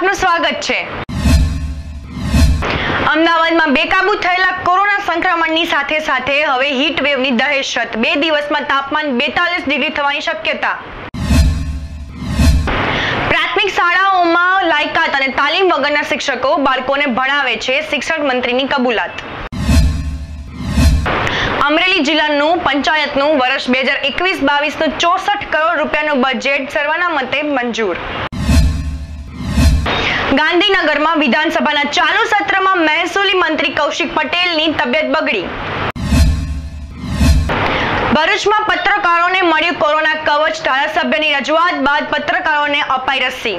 આપનું સ્વાગત છે। અમદાવાદમાં બેકાબુ થયેલા કોરોના સંક્રમણની સાથે સાથે હવે હીટ વેવની દહેશત। 2 દિવસમાં તાપમાન 42 ડિગ્રી થવાની શક્યતા। પ્રાથમિક શાળાઓમાં લાયકાત અને તાલીમ વગરના શિક્ષકો બાળકોને ભણાવે છે, શિક્ષણ મંત્રીની કબૂલાત। અમરેલી જિલ્લાનું પંચાયતનું વર્ષ 2021-22નું 64 કરોડ રૂપિયાનું બજેટ સર્વાનુમતે મંજૂર। ગાંધીનગરમાં વિધાનસભાના ચાલુ સત્રમાં મહેસૂલી મંત્રી કૌશિક પટેલની તબિયત બગડી। ભરૂચમાં પત્રકારોને મળ્યું કોરોના કવચ। ધારાસભ્યની રજૂઆત બાદ પત્રકારોને અપાઈ રસી।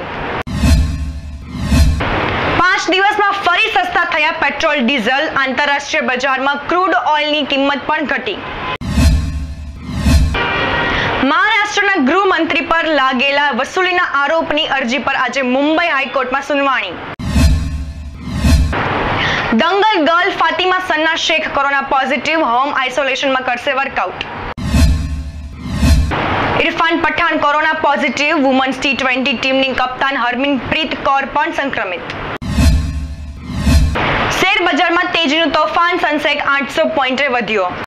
5 દિવસમાં ફરી સસ્તા થયા પેટ્રોલ ડીઝલ। આંતરરાષ્ટ્રીય બજારમાં ક્રૂડ ઓઇલની કિંમત પણ ઘટી। મહારાષ્ટ્રના ગૃહમંત્રી પર લાગેલા વસૂલીના આરોપની અરજી પર આજે મુંબઈ હાઈકોર્ટમાં સુનાવણી। Dangal girl Fatima Sana Shaikh corona positive, home આઇસોલેશનમાં કરશે workout. Irfan Pathan corona positive, women's T20 ટીમની કપ્તાન હરમિનપ્રીત કૌર પણ સંક્રમિત। શેર બજારમાં તેજીનું તોફાન, સેન્સેક્સ 800 પોઈન્ટે વધ્યો।